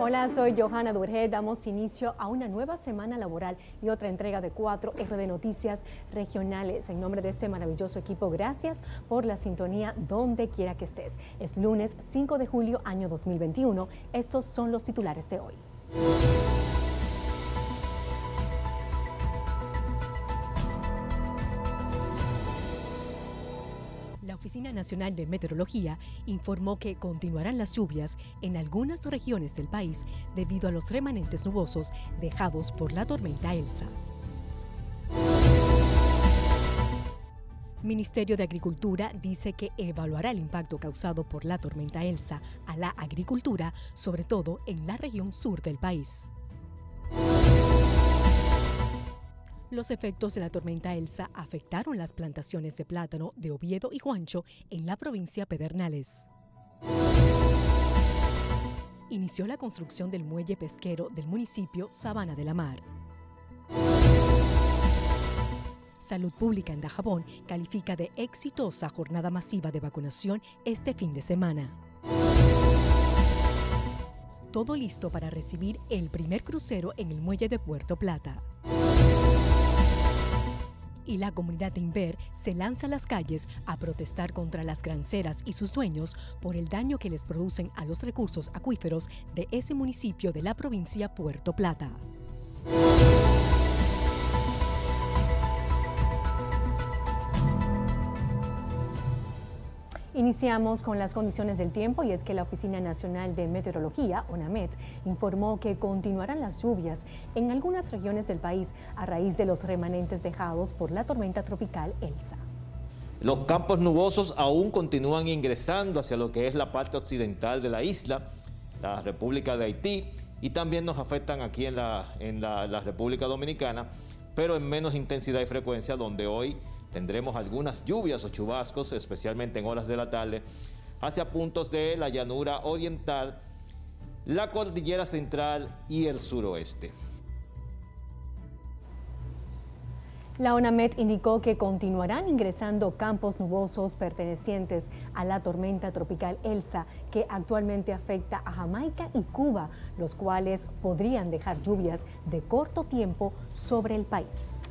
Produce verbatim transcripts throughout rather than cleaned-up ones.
Hola, soy Johanna Durget. Damos inicio a una nueva semana laboral y otra entrega de cuatro R D Noticias Regionales. En nombre de este maravilloso equipo, gracias por la sintonía donde quiera que estés. Es lunes cinco de julio, año dos mil veintiuno. Estos son los titulares de hoy. La Oficina Nacional de Meteorología informó que continuarán las lluvias en algunas regiones del país debido a los remanentes nubosos dejados por la tormenta Elsa. Ministerio de Agricultura dice que evaluará el impacto causado por la tormenta Elsa a la agricultura, sobre todo en la región sur del país. Los efectos de la tormenta Elsa afectaron las plantaciones de plátano de Oviedo y Juancho en la provincia Pedernales. Inició la construcción del muelle pesquero del municipio Sabana de la Mar. Salud Pública en Dajabón califica de exitosa jornada masiva de vacunación este fin de semana. Todo listo para recibir el primer crucero en el muelle de Puerto Plata. Y la comunidad de Inver se lanza a las calles a protestar contra las granceras y sus dueños por el daño que les producen a los recursos acuíferos de ese municipio de la provincia Puerto Plata. Iniciamos con las condiciones del tiempo y es que la Oficina Nacional de Meteorología, ONAMET, informó que continuarán las lluvias en algunas regiones del país a raíz de los remanentes dejados por la tormenta tropical Elsa. Los campos nubosos aún continúan ingresando hacia lo que es la parte occidental de la isla, la República de Haití, y también nos afectan aquí en la, en la, la República Dominicana, pero en menos intensidad y frecuencia, donde hoy tendremos algunas lluvias o chubascos, especialmente en horas de la tarde, hacia puntos de la llanura oriental, la cordillera central y el suroeste. La ONAMET indicó que continuarán ingresando campos nubosos pertenecientes a la tormenta tropical Elsa, que actualmente afecta a Jamaica y Cuba, los cuales podrían dejar lluvias de corto tiempo sobre el país.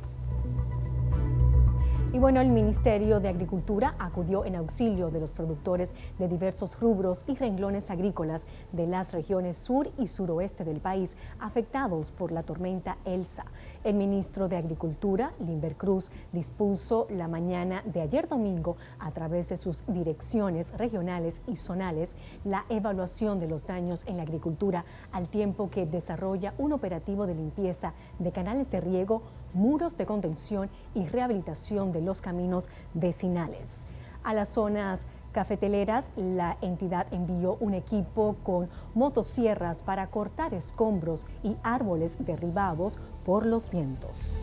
Y bueno, el Ministerio de Agricultura acudió en auxilio de los productores de diversos rubros y renglones agrícolas de las regiones sur y suroeste del país afectados por la tormenta Elsa. El ministro de Agricultura, Limber Cruz, dispuso la mañana de ayer domingo, a través de sus direcciones regionales y zonales, la evaluación de los daños en la agricultura, al tiempo que desarrolla un operativo de limpieza de canales de riego, muros de contención y rehabilitación de los caminos vecinales. A las zonas cafeteleras, la entidad envió un equipo con motosierras para cortar escombros y árboles derribados por los vientos.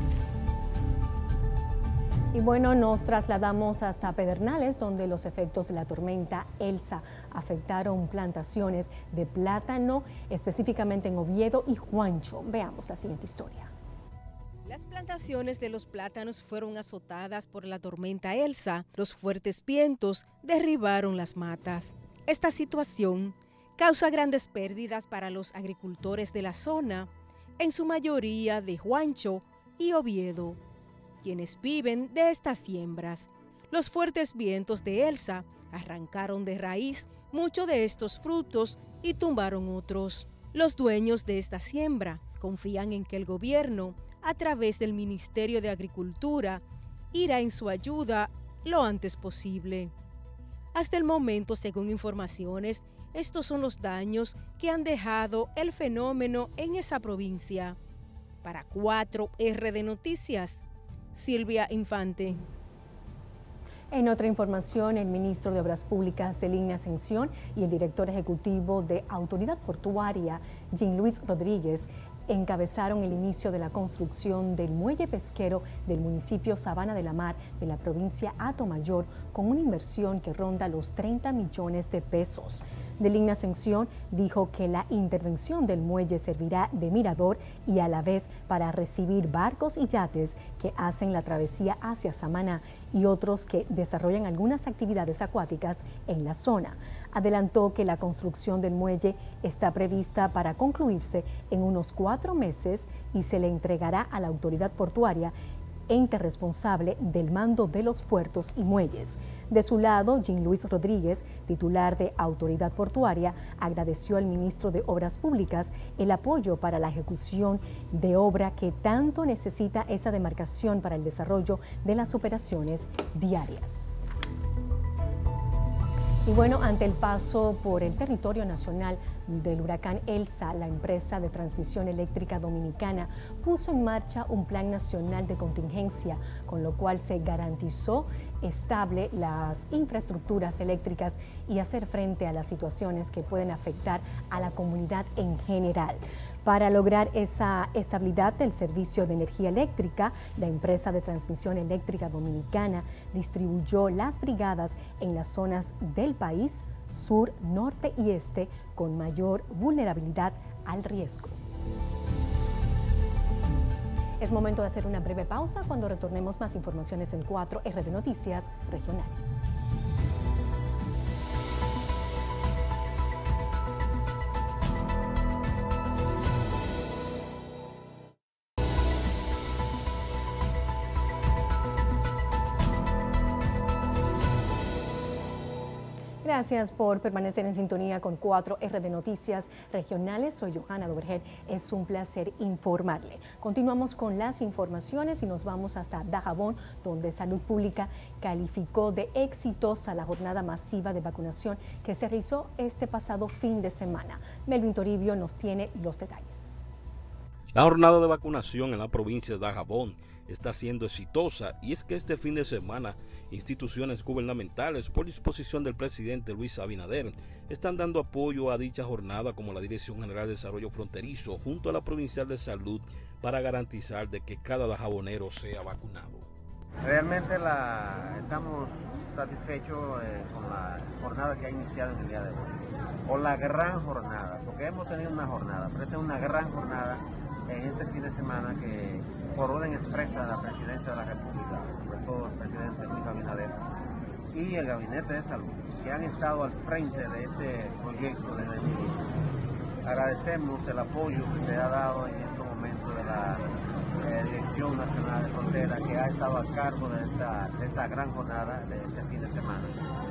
Y bueno, nos trasladamos hasta Pedernales, donde los efectos de la tormenta Elsa afectaron plantaciones de plátano, específicamente en Oviedo y Juancho. Veamos la siguiente historia. Las plantaciones de los plátanos fueron azotadas por la tormenta Elsa. Los fuertes vientos derribaron las matas. Esta situación causa grandes pérdidas para los agricultores de la zona, en su mayoría de Juancho y Oviedo, quienes viven de estas siembras. Los fuertes vientos de Elsa arrancaron de raíz muchos de estos frutos y tumbaron otros. Los dueños de esta siembra confían en que el gobierno, a través del Ministerio de Agricultura, irá en su ayuda lo antes posible. Hasta el momento, según informaciones, estos son los daños que han dejado el fenómeno en esa provincia. Para cuatro R de Noticias, Silvia Infante. En otra información, el ministro de Obras Públicas de Línea Ascensión y el director ejecutivo de Autoridad Portuaria, Jean Luis Rodríguez, encabezaron el inicio de la construcción del muelle pesquero del municipio Sabana de la Mar de la provincia Atomayor, con una inversión que ronda los treinta millones de pesos. De Línea Ascensión dijo que la intervención del muelle servirá de mirador y a la vez para recibir barcos y yates que hacen la travesía hacia Samaná y otros que desarrollan algunas actividades acuáticas en la zona. Adelantó que la construcción del muelle está prevista para concluirse en unos cuatro meses y se le entregará a la autoridad portuaria, ente responsable del mando de los puertos y muelles. De su lado, Jean Luis Rodríguez, titular de Autoridad Portuaria, agradeció al ministro de Obras Públicas el apoyo para la ejecución de obra que tanto necesita esa demarcación para el desarrollo de las operaciones diarias. Y bueno, ante el paso por el territorio nacional del huracán Elsa, la empresa de transmisión eléctrica dominicana puso en marcha un plan nacional de contingencia, con lo cual se garantizó estable las infraestructuras eléctricas y hacer frente a las situaciones que pueden afectar a la comunidad en general. Para lograr esa estabilidad del servicio de energía eléctrica, la empresa de transmisión eléctrica dominicana distribuyó las brigadas en las zonas del país, sur, norte y este, con mayor vulnerabilidad al riesgo. Es momento de hacer una breve pausa. Cuando retornemos, más informaciones en cuatro R D Noticias Regionales. Gracias por permanecer en sintonía con cuatro R D Noticias Regionales. Soy Johanna Doverger. Es un placer informarle. Continuamos con las informaciones y nos vamos hasta Dajabón, donde Salud Pública calificó de exitosa la jornada masiva de vacunación que se realizó este pasado fin de semana. Melvin Toribio nos tiene los detalles. La jornada de vacunación en la provincia de Dajabón está siendo exitosa, y es que este fin de semana instituciones gubernamentales, por disposición del presidente Luis Abinader, están dando apoyo a dicha jornada, como la Dirección General de Desarrollo Fronterizo junto a la Provincial de Salud, para garantizar de que cada dajabonero sea vacunado. Realmente la, estamos satisfechos eh, con la jornada que ha iniciado en el día de hoy, con la gran jornada, porque hemos tenido una jornada, pero esta es una gran jornada en este fin de semana que, por orden expresa de la Presidencia de la República, sobre todo el presidente Luis Abinader y el Gabinete de Salud, que han estado al frente de este proyecto desde el inicio. Agradecemos el apoyo que se ha dado en estos momentos de la eh, Dirección Nacional de Frontera, que ha estado a cargo de esta, de esta gran jornada de este fin de semana.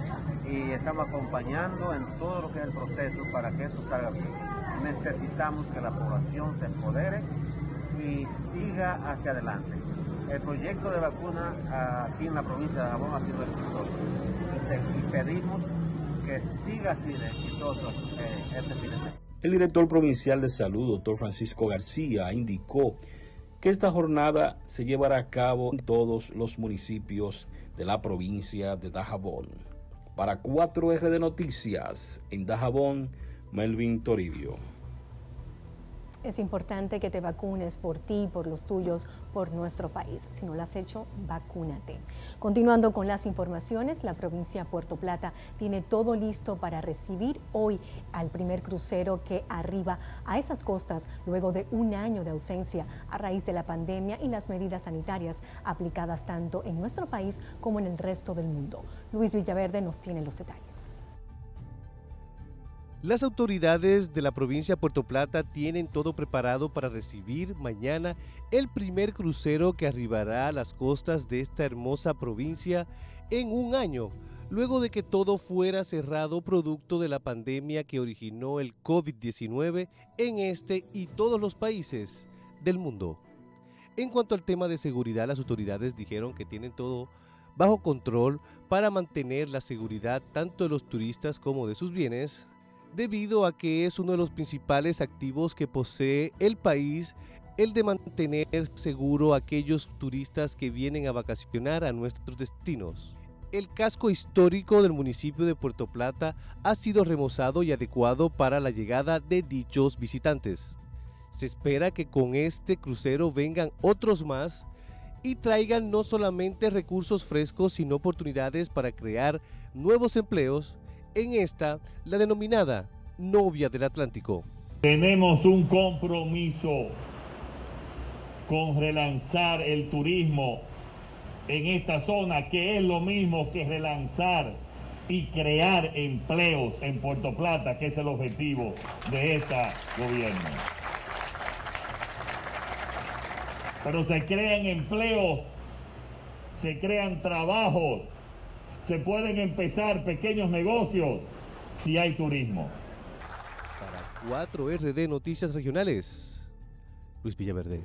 Y estamos acompañando en todo lo que es el proceso para que esto salga bien. Necesitamos que la población se empodere y siga hacia adelante. El proyecto de vacuna aquí en la provincia de Dajabón ha sido exitoso y, y pedimos que siga así de exitoso eh, este fin de semana. El director provincial de salud, doctor Francisco García, indicó que esta jornada se llevará a cabo en todos los municipios de la provincia de Dajabón. Para cuatro R de Noticias, en Dajabón, Melvin Toribio. Es importante que te vacunes por ti, por los tuyos, por nuestro país. Si no lo has hecho, vacúnate. Continuando con las informaciones, la provincia de Puerto Plata tiene todo listo para recibir hoy al primer crucero que arriba a esas costas luego de un año de ausencia a raíz de la pandemia y las medidas sanitarias aplicadas tanto en nuestro país como en el resto del mundo. Luis Villaverde nos tiene los detalles. Las autoridades de la provincia de Puerto Plata tienen todo preparado para recibir mañana el primer crucero que arribará a las costas de esta hermosa provincia en un año, luego de que todo fuera cerrado producto de la pandemia que originó el COVID diecinueve en este y todos los países del mundo. En cuanto al tema de seguridad, las autoridades dijeron que tienen todo bajo control para mantener la seguridad tanto de los turistas como de sus bienes, debido a que es uno de los principales activos que posee el país, el de mantener seguro a aquellos turistas que vienen a vacacionar a nuestros destinos. El casco histórico del municipio de Puerto Plata ha sido remozado y adecuado para la llegada de dichos visitantes. Se espera que con este crucero vengan otros más y traigan no solamente recursos frescos, sino oportunidades para crear nuevos empleos en esta, la denominada Novia del Atlántico. Tenemos un compromiso con relanzar el turismo en esta zona, que es lo mismo que relanzar y crear empleos en Puerto Plata, que es el objetivo de este gobierno. Pero se crean empleos, se crean trabajos, se pueden empezar pequeños negocios si hay turismo. Para cuatro R D Noticias Regionales, Luis Villaverde.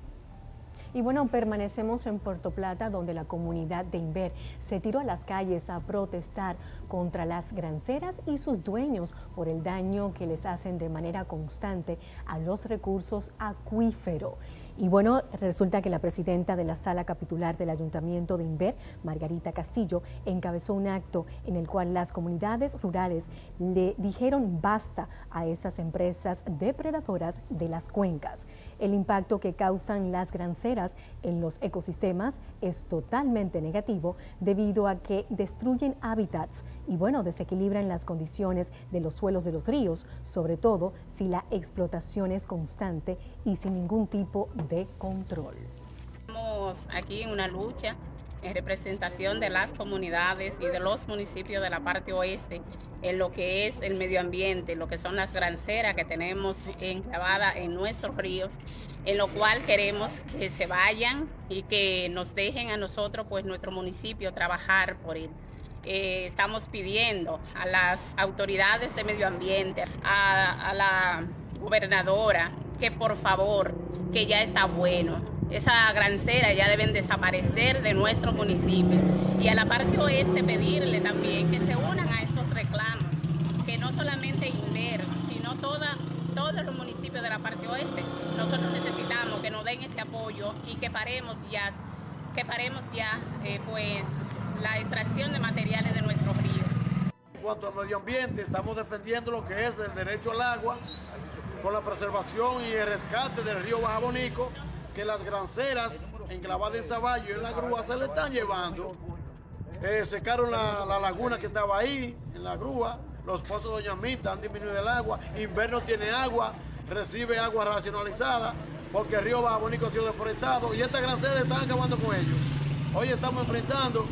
Y bueno, permanecemos en Puerto Plata, donde la comunidad de Inver se tiró a las calles a protestar contra las granceras y sus dueños por el daño que les hacen de manera constante a los recursos acuíferos. Y bueno, resulta que la presidenta de la Sala Capitular del Ayuntamiento de Inver, Margarita Castillo, encabezó un acto en el cual las comunidades rurales le dijeron basta a esas empresas depredadoras de las cuencas. El impacto que causan las granceras en los ecosistemas es totalmente negativo debido a que destruyen hábitats y bueno, desequilibran las condiciones de los suelos de los ríos, sobre todo si la explotación es constante y sin ningún tipo de control. Estamos aquí en una lucha en representación de las comunidades y de los municipios de la parte oeste en lo que es el medio ambiente, lo que son las granceras que tenemos enclavadas en nuestros ríos, en lo cual queremos que se vayan y que nos dejen a nosotros, pues nuestro municipio, trabajar por él. Eh, estamos pidiendo a las autoridades de medio ambiente, a, a la gobernadora, que por favor, que ya está bueno. Esa grancera ya deben desaparecer de nuestro municipio. Y a la parte oeste pedirle también que se unan a estos reclamos, que no solamente Inver, sino toda, todos los municipios de la parte oeste. Nosotros necesitamos que nos den ese apoyo y que paremos ya, que paremos ya eh, pues la extracción de materiales de nuestros ríos. En cuanto al medio ambiente, estamos defendiendo lo que es el derecho al agua, con la preservación y el rescate del río Baja Bonico, que las granceras enclavadas en Saballo y en la grúa se le están llevando. Eh, secaron la, la laguna que estaba ahí, en la grúa, los pozos de Doña Mita han disminuido el agua, Inver no tiene agua, recibe agua racionalizada, porque el río Baja Bonico ha sido deforestado y estas granceras están acabando con ellos. Hoy estamos enfrentando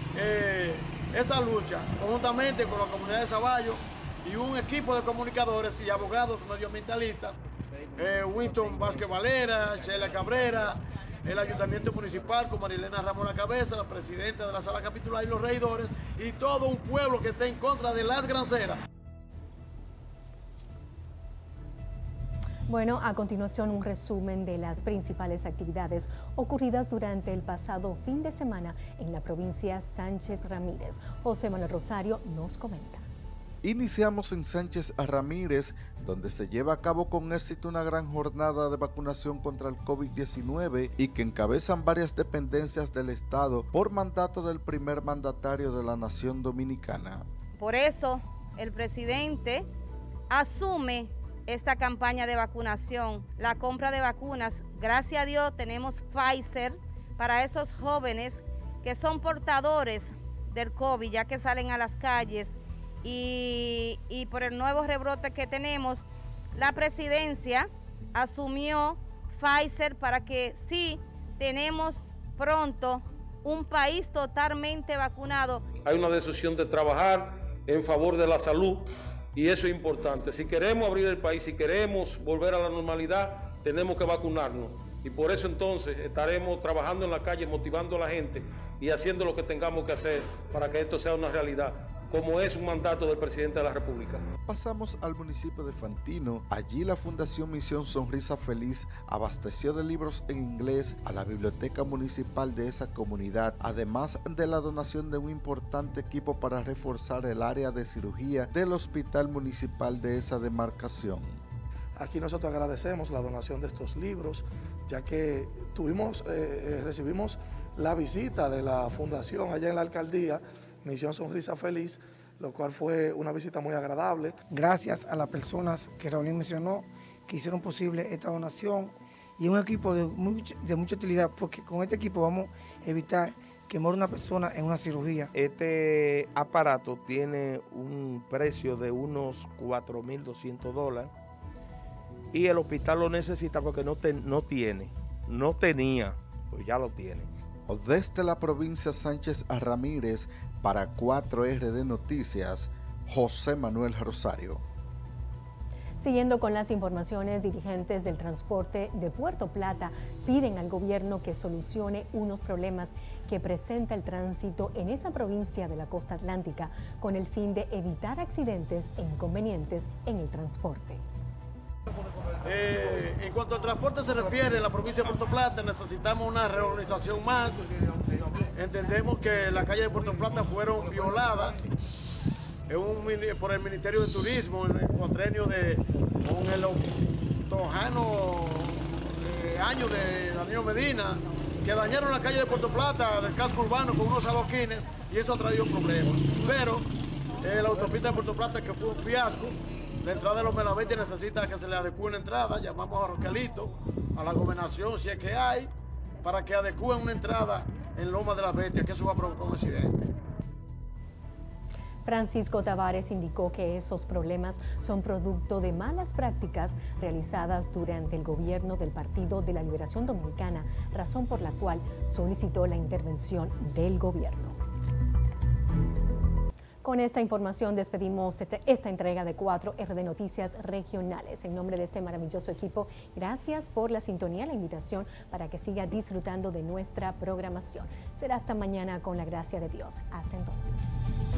eh, esa lucha conjuntamente con la comunidad de Saballo y un equipo de comunicadores y abogados medioambientalistas, eh, Winston Vázquez Valera, Sheila Cabrera, el Ayuntamiento Municipal con Marilena Ramón a la cabeza, la presidenta de la Sala Capitular y los regidores, y todo un pueblo que está en contra de las granceras. Bueno, a continuación un resumen de las principales actividades ocurridas durante el pasado fin de semana en la provincia Sánchez Ramírez. José Manuel Rosario nos comenta. Iniciamos en Sánchez Ramírez, donde se lleva a cabo con éxito una gran jornada de vacunación contra el COVID diecinueve y que encabezan varias dependencias del Estado por mandato del primer mandatario de la Nación Dominicana. Por eso, el presidente asume esta campaña de vacunación, la compra de vacunas. Gracias a Dios tenemos Pfizer para esos jóvenes que son portadores del COVID, ya que salen a las calles. Y, y por el nuevo rebrote que tenemos, la presidencia asumió Pfizer para que sí tenemos pronto un país totalmente vacunado. Hay una decisión de trabajar en favor de la salud y eso es importante. Si queremos abrir el país, si queremos volver a la normalidad, tenemos que vacunarnos. Y por eso entonces estaremos trabajando en la calle, motivando a la gente y haciendo lo que tengamos que hacer para que esto sea una realidad, como es un mandato del presidente de la República. Pasamos al municipio de Fantino. Allí la Fundación Misión Sonrisa Feliz abasteció de libros en inglés a la biblioteca municipal de esa comunidad, además de la donación de un importante equipo para reforzar el área de cirugía del hospital municipal de esa demarcación. Aquí nosotros agradecemos la donación de estos libros, ya que tuvimos, eh, recibimos la visita de la fundación allá en la alcaldía, Misión Sonrisa Feliz, lo cual fue una visita muy agradable. Gracias a las personas que Raúl mencionó, que hicieron posible esta donación, y un equipo de, much, de mucha utilidad, porque con este equipo vamos a evitar que muera una persona en una cirugía. Este aparato tiene un precio de unos cuatro mil doscientos dólares y el hospital lo necesita porque no, te, no tiene, no tenía, pues ya lo tiene. Desde la provincia Sánchez Ramírez, para cuatro R de Noticias, José Manuel Rosario. Siguiendo con las informaciones, dirigentes del transporte de Puerto Plata piden al gobierno que solucione unos problemas que presenta el tránsito en esa provincia de la costa atlántica con el fin de evitar accidentes e inconvenientes en el transporte. Eh, en cuanto al transporte se refiere, en la provincia de Puerto Plata necesitamos una reorganización más. Entendemos que las calles de Puerto Plata fueron violadas en un, por el Ministerio de Turismo en el cuatrenio de con el octogésimo eh, año de Danilo Medina, que dañaron la calle de Puerto Plata del casco urbano con unos adoquines y eso ha traído problemas. Pero eh, la autopista de Puerto Plata, que fue un fiasco, la entrada de los Melavetes necesita que se le adecue una entrada. Llamamos a Roquelito, a la gobernación, si es que hay, para que adecúen una entrada en Loma de las Bestias, que eso va a provocar un accidente. Francisco Tavares indicó que esos problemas son producto de malas prácticas realizadas durante el gobierno del Partido de la Liberación Dominicana, razón por la cual solicitó la intervención del gobierno. Con esta información despedimos esta entrega de cuatro R de Noticias Regionales. En nombre de este maravilloso equipo, gracias por la sintonía, la invitación para que siga disfrutando de nuestra programación. Será hasta mañana con la gracia de Dios. Hasta entonces.